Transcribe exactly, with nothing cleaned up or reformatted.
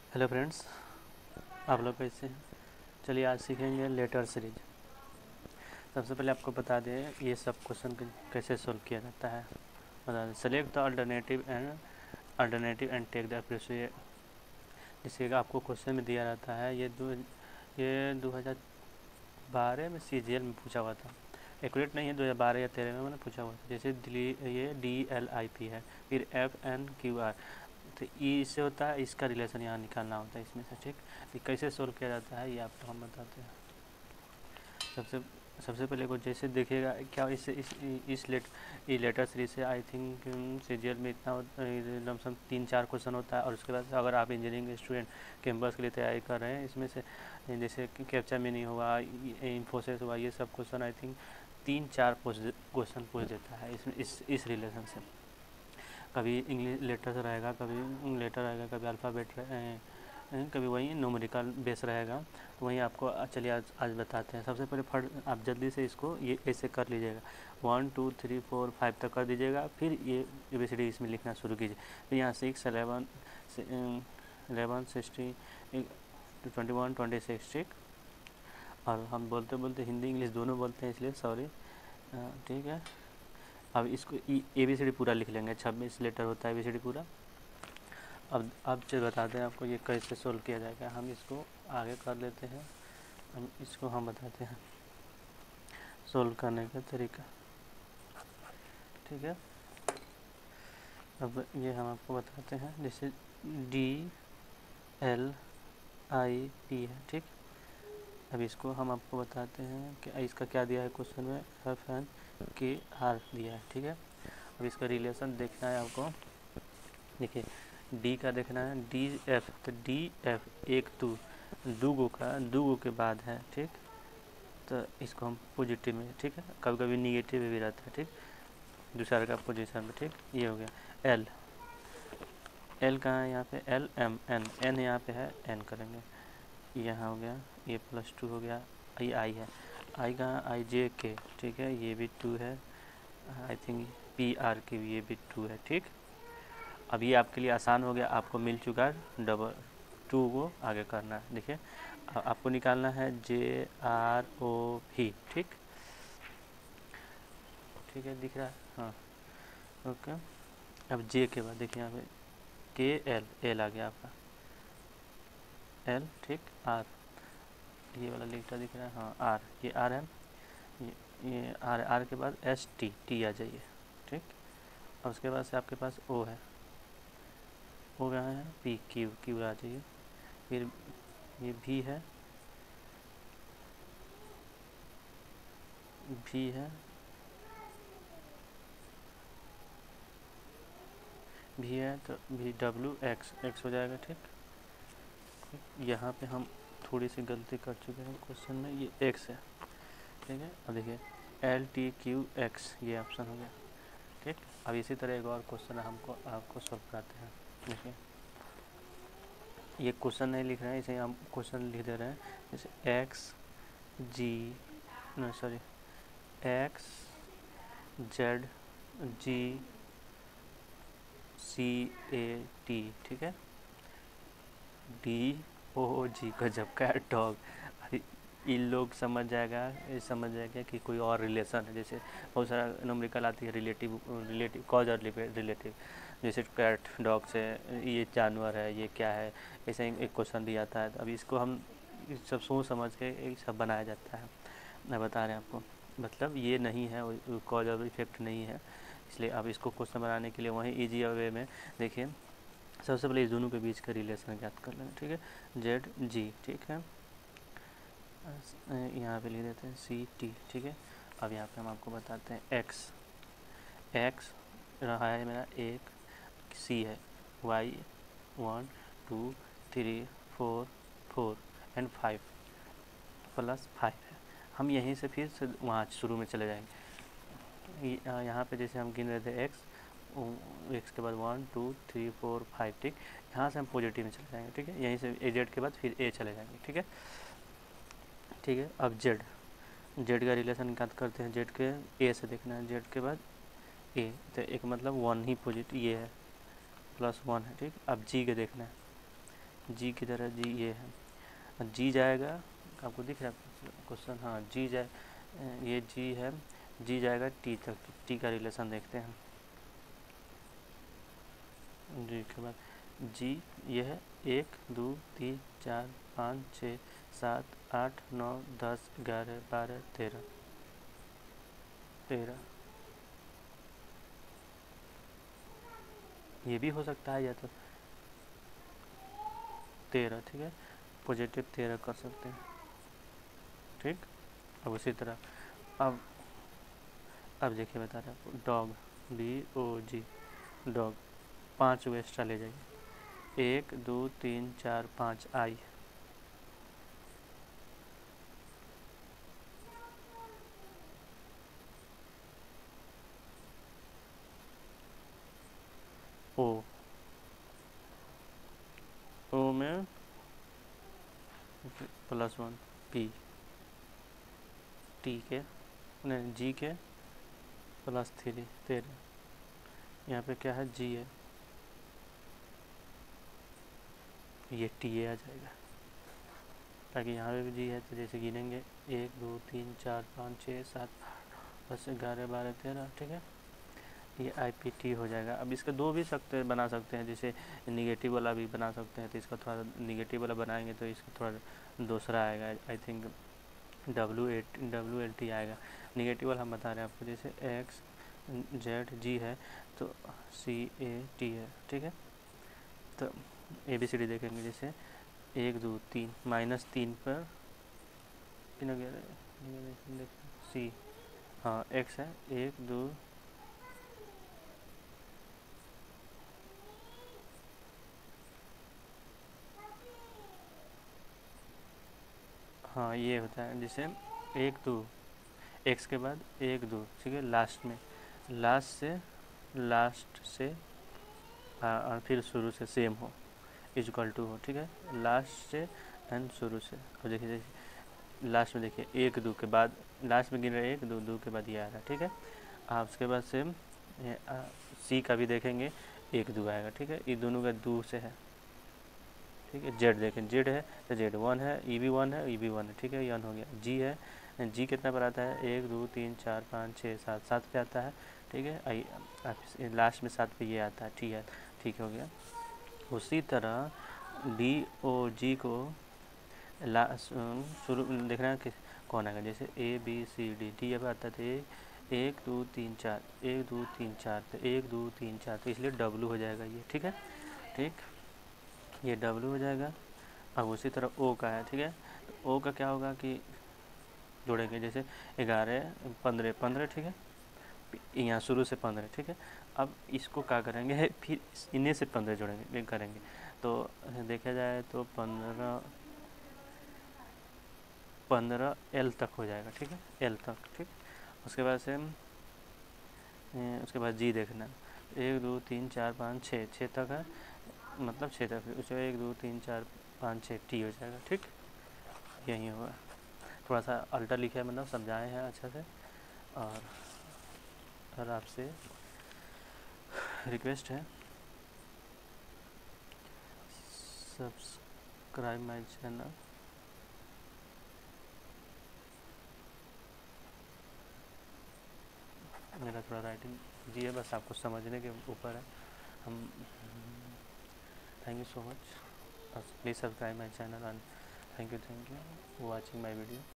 Hello friends, आप लोग कैसे हैं। चलिए आज सीखेंगे लेटर सीरीज। सबसे पहले आपको बता दें ये सब क्वेश्चन कैसे सोल्व किया जाता है। बता दें select the alternative and alternative and take the appropriate. जैसे आपको क्वेश्चन में दिया रहता है, ये दो ये दो हज़ार बारह में सी जी एल में पूछा हुआ था। एक्यूरेट नहीं है, दो हज़ार बारह या तेरह में मैंने पूछा हुआ था। जैसे दिल्ली ये डी एल आई पी है, फिर एफ एन क्यू आर, तो ई इससे होता है, इसका रिलेशन यहाँ निकालना होता है इसमें से। ठीक, ये कैसे सोल्व किया जाता है ये आपको हम बताते हैं। सबसे सबसे पहले को जैसे देखिएगा क्या इस इस इस लेट ये लेटर सीरीज से आई थिंक सीजीएल में इतना लमसम तीन चार क्वेश्चन होता है। और उसके बाद अगर आप इंजीनियरिंग स्टूडेंट कैंपस के लिए तैयारी कर रहे हैं, इसमें से जैसे कैप्चा मिनी हुआ, इन्फोसिस हुआ, ये सब क्वेश्चन आई थिंक तीन चार क्वेश्चन पूछ देता है इसमें इस इस रिलेशन से। कभी इंग्लिश लेटर से रहेगा, कभी लेटर रहेगा, कभी अल्फ़ाबेट रहे, कभी वही न्यूमेरिकल बेस रहेगा। तो वही आपको चलिए आज आज बताते हैं। सबसे पहले फर्स्ट आप जल्दी से इसको ये ऐसे कर लीजिएगा, one two three four five तक कर दीजिएगा। फिर ये ए बी सी डी इसमें लिखना शुरू कीजिए। फिर यहाँ six eleven eleven sixty twenty one twenty six. ठीक, और हम बोलते बोलते हिंदी इंग्लिश दोनों बोलते हैं, इसलिए सॉरी। ठीक है, अब इसको ए बी सी डी पूरा लिख लेंगे। छब्बीस लेटर होता है ए बी सी डी पूरा। अब अब जो बताते हैं आपको ये कैसे सोल्व किया जाएगा। हम इसको आगे कर लेते हैं, हम इसको हम बताते हैं सोल्व करने का तरीका। ठीक है, अब ये हम आपको बताते हैं। जैसे डी एल आई पी है। ठीक, अब इसको हम आपको बताते हैं कि इसका क्या दिया है क्वेश्चन में, एफ एन के आर दिया है। ठीक है, अब इसका रिलेशन देखना है आपको। देखिए डी का देखना है, डी एफ, तो डी एफ एक दो दूगो का दूगो के बाद है। ठीक, तो इसको हम पॉजिटिव में, ठीक है, कभी कभी निगेटिव भी रहता है। ठीक, दूसरा का पोजीशन में। ठीक, ये हो गया। एल एल कहाँ है, यहाँ पे एल एम एन एन यहाँ पे है, एन करेंगे, यहाँ हो गया, ये प्लस टू हो गया। ये आई है, आई कहाँ, आई जे के, ठीक है, ये भी टू है। आई थिंक पी आर के भी ये भी टू है। ठीक, अब ये आपके लिए आसान हो गया, आपको मिल चुका है डबल टू को आगे करना है। देखिए आपको निकालना है जे आर ओ भी। ठीक, ठीक है, दिख रहा है, हाँ ओके। अब जे के बाद देखिए यहाँ पे के एल एल आ गया आपका, एल, ठीक, आर, ये वाला लिखता दिख रहा है, हाँ आर, ये आर है, ये ये आर, आर के बाद एस टी, टी आ जाइए। ठीक, और उसके बाद से आपके पास ओ है, ओ कहाँ है, पी, क्यू, क्यू आ जाइए। फिर ये भी है, भी है, भी है, तो भी डब्ल्यू एक्स, एक्स हो जाएगा। ठीक, यहाँ पे हम थोड़ी सी गलती कर चुके हैं क्वेश्चन में, ये एक्स है। ठीक है, अब देखिए एल टी क्यू एक्स, ये ऑप्शन हो गया। ठीक, अब इसी तरह एक और क्वेश्चन हमको आपको सॉल्व कराते हैं। देखिए ये क्वेश्चन नहीं लिख रहे हैं, इसे हम क्वेश्चन लिख दे रहे हैं। जैसे X G no sorry X Z G C A T, ठीक है, डी ओ जी, गजब का डॉग। इन लोग समझ जाएगा, ये समझ जाएगा कि कोई और रिलेशन है। जैसे बहुत सारा न्यूमेरिकल आती है, रिलेटिव रिलेटिव कॉज और रिलेटिव, जैसे कैट डॉग से ये जानवर है, ये क्या है, ऐसे एक क्वेश्चन दिया जाता है। अभी इसको हम सब सोच समझ के एक सब बनाया जाता है। मैं बता रहे हैं आपको, मतलब ये नहीं है, कॉज और इफेक्ट नहीं है। इसलिए अब इसको क्वेश्चन बनाने के लिए वहीं ईजी वे में देखिए, सबसे पहले इस दोनों के बीच का रिलेशन ज्ञात कर लेना। ठीक है, जेड जी, ठीक है, यहाँ पे लिख देते हैं सी टी। ठीक है, अब यहाँ पे हम आपको बताते हैं एक्स, एक्स रहा है मेरा एक, सी है, Y one two three four four and five, plus five है। हम यहीं से फिर से वहाँ शुरू में चले जाएंगे। यहाँ पे जैसे हम गिन रहे थे एक्स, एक्स के बाद one two three four five. ठीक, यहाँ से हम पॉजिटिव में चले जाएंगे। ठीक है, यहीं से ए जेड के बाद फिर ए चले जाएंगे। ठीक है, ठीक है, अब जेड, जेड का रिलेशन निकाल करते हैं। जेड के ए से देखना है, जेड के बाद ए, तो एक मतलब वन ही पॉजिटिव ये है, प्लस वन है। ठीक, अब जी के देखना है, जी किधर है, जी ये है, जी जाएगा, आपको दिख रहा है क्वेश्चन, हाँ जी जाए, ये जी है, जी जाएगा टी तक, टी का रिलेशन देखते हैं। जी के बाद जी ये है एक दो तीन चार पाँच छः सात आठ नौ दस ग्यारह बारह तेरह, तेरह ये भी हो सकता है या तो तेरह, ठीक है, पॉजिटिव तेरह कर सकते हैं, ठीक। अब उसी तरह अब अब देखिए बता रहे आपको, dog D O G, dog पाँच वो एक्स्ट्रा ले जाइए, एक दो तीन चार पाँच आई, ओ ओ में प्लस वन, पी टी के नहीं जी के प्लस थ्री तेरह, यहाँ पे क्या है जी है, ये टी ए आ जाएगा, ताकि यहाँ पे भी जी है तो जैसे गिनेंगे एक दो तीन चार पाँच छः सात आठ दस ग्यारह बारह तेरह, ठीक है, ये आई पी टी हो जाएगा। अब इसका दो भी सकते बना सकते हैं, जैसे निगेटिव वाला भी बना सकते हैं, तो इसका थोड़ा निगेटिव वाला बनाएंगे तो इसका थोड़ा दूसरा आएगा, I think W eight W L T आएगा। निगेटिव वाला हम बता रहे हैं आपको, जैसे एक्स जेड जी है तो सी ए टी है, ठीक है। तो ए बी सी डी देखेंगे, जैसे एक दो तीन माइनस तीन पर सी, हाँ एक्स है एक दो, हाँ ये होता है, जैसे एक दो एक्स के बाद एक दो, ठीक है, लास्ट में लास्ट से लास्ट से आ, फिर शुरू से सेम हो, इजक्वल टू हो, ठीक है, लास्ट से एंड शुरू से। अब देखिए देखिए लास्ट में देखिए एक दो के बाद लास्ट में गिन रहे एक दो, दो के बाद ये आ रहा है, ठीक है। आप उसके बाद सेम सी का भी देखेंगे एक दो आएगा, ठीक है, ये दोनों का दो से है, ठीक है। जेड देखें, जेड है तो जेड वन है, ई भी वन है, ई भी वन है, ठीक है, यन हो गया। जी है, जी कितना पर आता है एक दो तीन चार पाँच छः सात, सात पे आता है, ठीक है, आई लास्ट में सात पे ये आता है, ठीक है, ठीक हो गया। उसी तरह डी ओ जी को शुरू देखना है कि कौन आएगा, जैसे A B C D, D अब आता है एक दो तीन चार, एक दो तीन चार, तो एक दो तीन चार, तो इसलिए डब्लू हो जाएगा ये, ठीक है, ठीक, ये डब्लू हो जाएगा। अब उसी तरह ओ का है, ठीक है, तो ओ का क्या होगा कि जोड़ेंगे, जैसे ग्यारह पंद्रह पंद्रह, ठीक है, यहाँ शुरू से पंद्रह, ठीक है। अब इसको क्या करेंगे, फिर इन्हें से पंद्रह जोड़ेंगे करेंगे, तो देखा जाए तो पंद्रह पंद्रह एल तक हो जाएगा, ठीक है, एल तक, ठीक। उसके बाद से उसके बाद जी देखना, एक दो तीन चार पाँच छः, छः तक है, मतलब छः तक, उसके एक दो तीन चार पाँच छः टी हो जाएगा, ठीक, यही होगा। थोड़ा सा अल्टर लिखा है, मतलब समझाए हैं अच्छा से। और और आपसे रिक्वेस्ट है, सब्सक्राइब माय चैनल, मेरा थोड़ा राइटिंग जी है, बस आपको समझने के ऊपर है। हम thank you so much, please subscribe my channel and thank you thank you watching my video.